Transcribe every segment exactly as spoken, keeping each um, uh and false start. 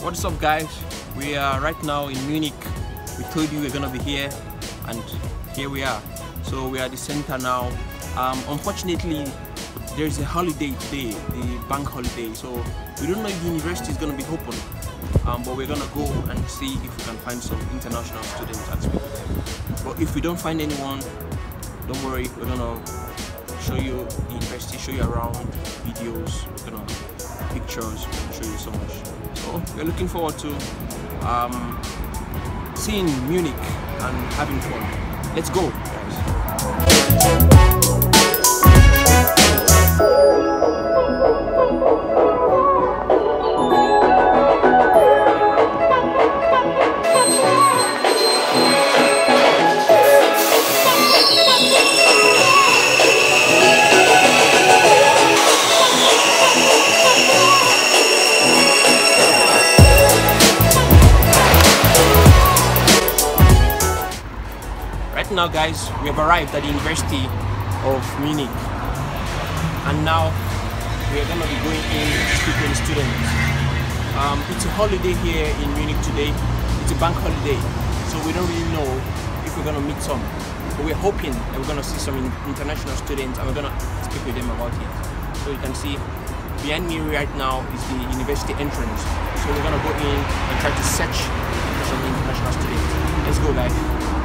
What's up, guys? We are right now in Munich. We told you we're gonna be here, and here we are. So we are at the center now. Um, unfortunately, there's a holiday today, the bank holiday. So we don't know if the university is gonna be open, um, but we're gonna go and see if we can find some international students and speak with them. But if we don't find anyone, don't worry. We're gonna show you the university, show you around, videos, we're gonna pictures, we're gonna show you so much. So we're looking forward to um, seeing Munich and having fun. Let's go, guys. Now, guys, we have arrived at the University of Munich, and now we are going to be going in to speak with the students. Um, it's a holiday here in Munich today. It's a bank holiday, so we don't really know if we're going to meet some, but we're hoping that we're going to see some international students, and we're going to speak with them about it. So you can see behind me right now is the university entrance, so we're going to go in and try to search for some international students. Let's go, guys.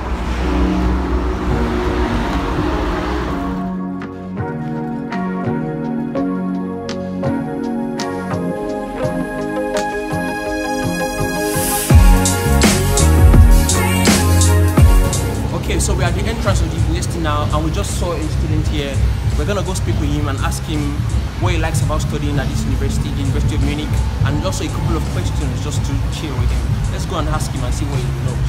So we're at the entrance of the university now, and we just saw a student here. We're gonna go speak with him and ask him what he likes about studying at this university, the University of Munich, and also a couple of questions just to chill with him. Let's go and ask him and see what he knows.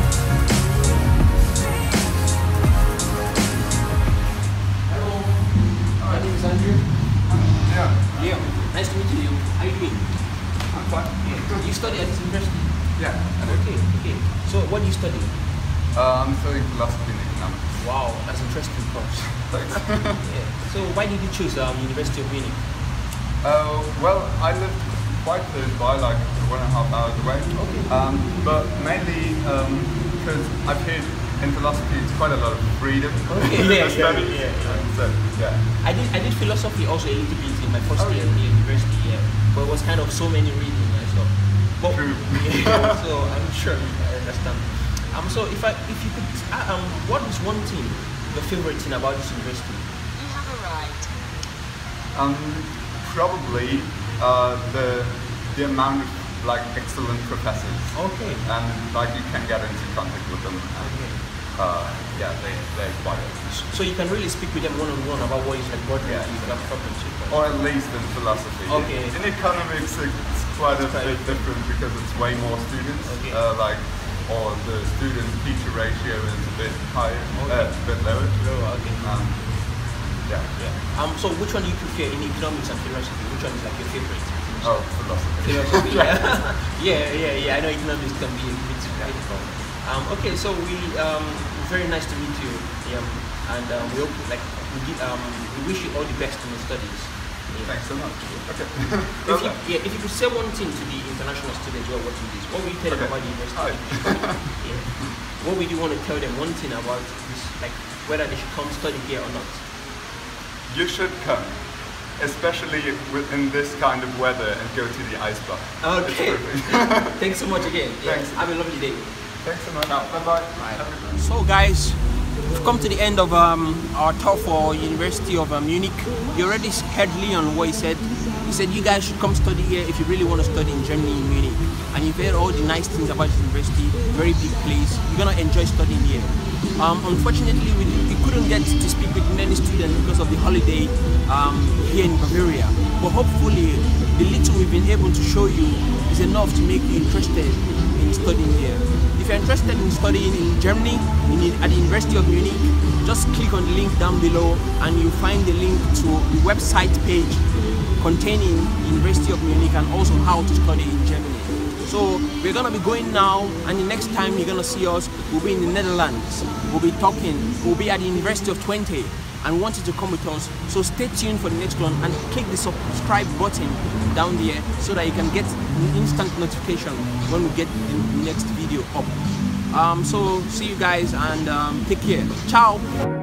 Hello, my name is Andrew. Yeah. Leo, nice to meet you. How are you doing? I'm fine. Yeah. You study at this university? Yeah. Okay, okay. So what do you study? Uh, I'm studying philosophy and economics. Wow, that's interesting course. Thanks. Yeah. So why did you choose um, University of Munich? Uh, well, I lived quite close by, like one and a half hours away. Okay. Um, but mainly because um, I've heard in philosophy it's quite a lot of freedom okay. to yeah, study. Yeah, yeah. And so, yeah. I did I did philosophy also a little bit in my first oh, year yeah. in the university, yeah. But it was kind of so many reading and stuff. But, True. Yeah, so I'm sure I understand. Um, so if I, if you could, uh, um, what is one thing, your favorite thing about this university? You have arrived. Um, probably uh, the the amount of like excellent professors. Okay. And like you can get into contact with them. And, Okay. uh, yeah, they they quite open. So you can really speak with them one on one about what is like what Yeah. you have problems with. Or at least in philosophy. Okay. In economics, it's quite a quite bit different because it's way more students. Okay. Uh, like. Or the student-teacher ratio is a bit higher, okay. uh, a bit lower. Lower, okay. Um, yeah. Yeah. Um. So which one do you prefer in economics and philosophy? Which one is like your favorite? Oh, philosophy. Philosophy. Yeah. yeah, yeah, yeah. I know economics can be a bit difficult. Um. Okay. So we um. Very nice to meet you. Yeah. And um, we hope like we give, um we wish you all the best in your studies. Yeah. Thanks so much. Okay. If you, yeah, if you could say one thing to the international students who are watching this, what would you tell okay. them about the university? Hi. Yeah. What would you want to tell them one thing about this, like whether they should come study here or not? You should come, especially in this kind of weather, and go to the ice bar. Okay. Thanks so much again. Yeah. Thanks. Have a lovely day. Thanks so much. Bye-bye. Bye. So guys, we've come to the end of um, our tour for University of uh, Munich. You already heard Leon what he said. He said you guys should come study here if you really want to study in Germany, in Munich. And you've heard all the nice things about this university, very big place. You're gonna enjoy studying here. Um, unfortunately, we, we couldn't get to speak with many students because of the holiday um, here in Bavaria. But hopefully, the little we've been able to show you is enough to make you interested in studying here. If you're interested in studying in Germany, in, at the University of Munich, just click on the link down below and you'll find the link to the website page containing the University of Munich and also how to study in Germany. So we're gonna be going now, and the next time you're gonna see us, we'll be in the Netherlands. We'll be talking, we'll be at the University of Twente. and wanted to come with us. So stay tuned for the next one and click the subscribe button down there so that you can get an instant notification when we get the next video up. Um, so see you guys, and um, take care. Ciao.